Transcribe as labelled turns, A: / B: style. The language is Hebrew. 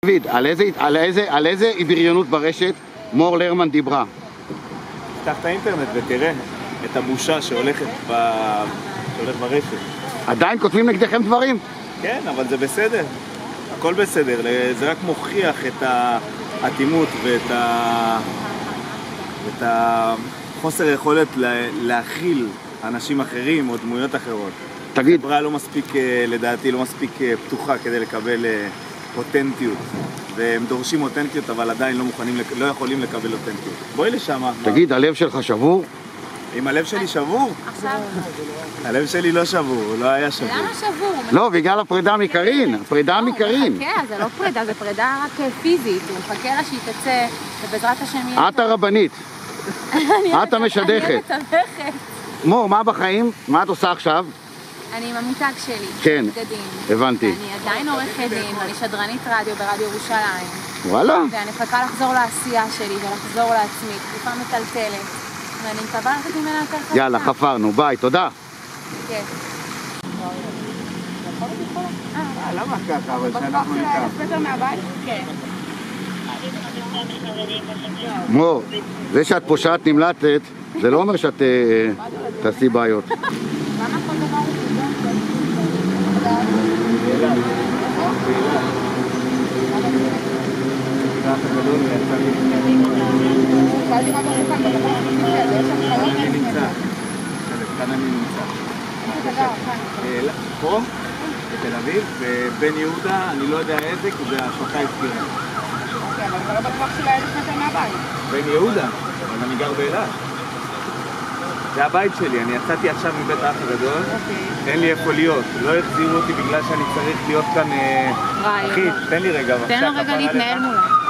A: דוד, על איזה בריונות ברשת מור לרמן דיברה?
B: תפתח את האינטרנט ותראה את הבושה שהולכת ברשת.
A: עדיין כותבים נגדכם דברים?
B: כן, אבל זה בסדר. הכל בסדר. זה רק מוכיח את האטימות ואת החוסר יכולת להכיל אנשים אחרים או דמויות אחרות.
A: תגיד.
B: החברה לא מספיק, לדעתי, לא מספיק פתוחה כדי לקבל אותנטיות. והם דורשים אותנטיות, אבל עדיין לא יכולים לקבל אותנטיות. בואי לשם.
A: תגיד, הלב שלך שבור?
B: אם הלב שלי שבור? הלב שלי לא שבור, הוא לא היה שבור.
C: למה שבור?
A: לא, בגלל הפרידה מקרין. הפרידה מקרין.
C: כן, זה לא פרידה, זה פרידה רק פיזית. הוא מחכה לה שהיא תצא, ובעזרת השם יהיה...
A: את הרבנית. את המשדכת.
C: אני המתווכת.
A: מור, מה בחיים? מה את עושה עכשיו?
C: אני עם המותג שלי.
A: כן, הבנתי.
C: אני עדיין עורכת דין, ואני שדרנית רדיו ברדיו ירושלים.
A: וואלה.
C: ואני מחכה לחזור לעשייה שלי ולחזור לעצמי, תקופה מטלטלת. ואני מקווה לתת ממנה יותר חזקה.
A: יאללה, חפרנו, ביי, תודה.
C: כן.
B: למה ככה, אבל שאנחנו נקרא?
C: בסדר מהבית? כן.
A: מור, זה שאת פושעת נמלטת, זה לא אומר שאת תעשי בעיות.
C: למה כל דבר הוא
B: כאן אני נמצא. פה, בתל אביב, ובן יהודה, אני לא יודע איזה, כי זה ההפקה הסגירה.
C: אוקיי, אבל אתה לא בטוח שלה 1,000 מטר מהבית.
B: בן יהודה, אבל אני גר באילת. זה הבית שלי, אני יצאתי עכשיו מבית האח הגדול, אין לי איפה להיות, לא החזירו אותי בגלל שאני צריך להיות כאן... אחי, תן לי רגע,
C: תן לו רגע להתנהל מולה.